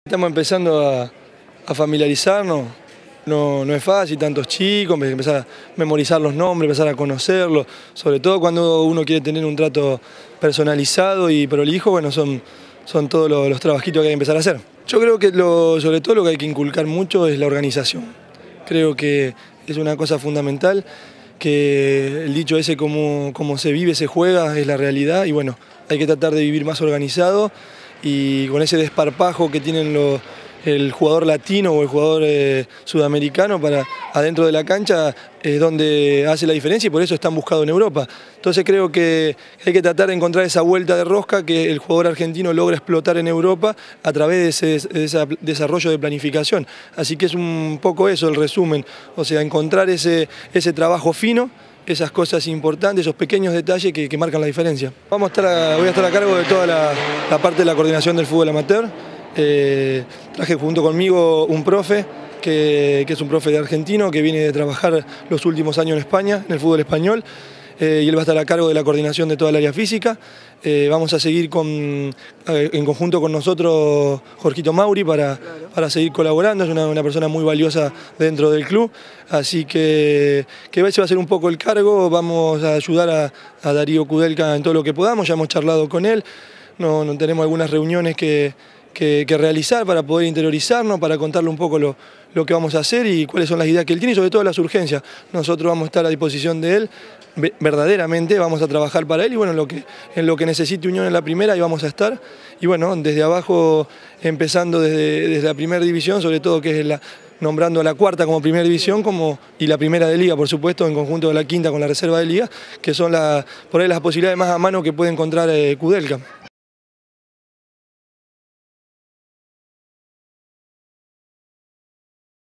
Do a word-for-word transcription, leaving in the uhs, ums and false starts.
Estamos empezando a, a familiarizarnos, no, no es fácil, tantos chicos, empezar a memorizar los nombres, empezar a conocerlos, sobre todo cuando uno quiere tener un trato personalizado y prolijo, bueno, son, son todos los, los trabajitos que hay que empezar a hacer. Yo creo que lo, sobre todo lo que hay que inculcar mucho es la organización. Creo que es una cosa fundamental, que el dicho ese como, como se vive, se juega, es la realidad y bueno, hay que tratar de vivir más organizado y con ese desparpajo que tienen los, el jugador latino o el jugador eh, sudamericano para adentro de la cancha es donde hace la diferencia y por eso están buscados en Europa. Entonces creo que hay que tratar de encontrar esa vuelta de rosca que el jugador argentino logra explotar en Europa a través de ese, de ese desarrollo de planificación. Así que es un poco eso el resumen, o sea, encontrar ese, ese trabajo fino, esas cosas importantes, esos pequeños detalles que, que marcan la diferencia. Vamos a estar a, voy a estar a cargo de toda la, la parte de la coordinación del fútbol amateur. Eh, traje junto conmigo un profe, que, que es un profe de argentino, que viene de trabajar los últimos años en España, en el fútbol español, eh, y él va a estar a cargo de la coordinación de toda el área física. Eh, vamos a seguir con, eh, en conjunto con nosotros Jorgito Mauri para, claro. para seguir colaborando, es una, una persona muy valiosa dentro del club, así que, que ese va a ser un poco el cargo, vamos a ayudar a, a Darío Kudelka en todo lo que podamos, ya hemos charlado con él, no, no tenemos algunas reuniones que Que, que realizar para poder interiorizarnos, para contarle un poco lo, lo que vamos a hacer y cuáles son las ideas que él tiene y sobre todo las urgencias. Nosotros vamos a estar a disposición de él, verdaderamente vamos a trabajar para él y bueno, en lo que, en lo que necesite Unión en la primera ahí vamos a estar. Y bueno, desde abajo, empezando desde, desde la primera división, sobre todo que es la, nombrando a la cuarta como primera división como, y la primera de liga, por supuesto, en conjunto de la quinta con la reserva de liga, que son la, por ahí las posibilidades más a mano que puede encontrar eh, Kudelka.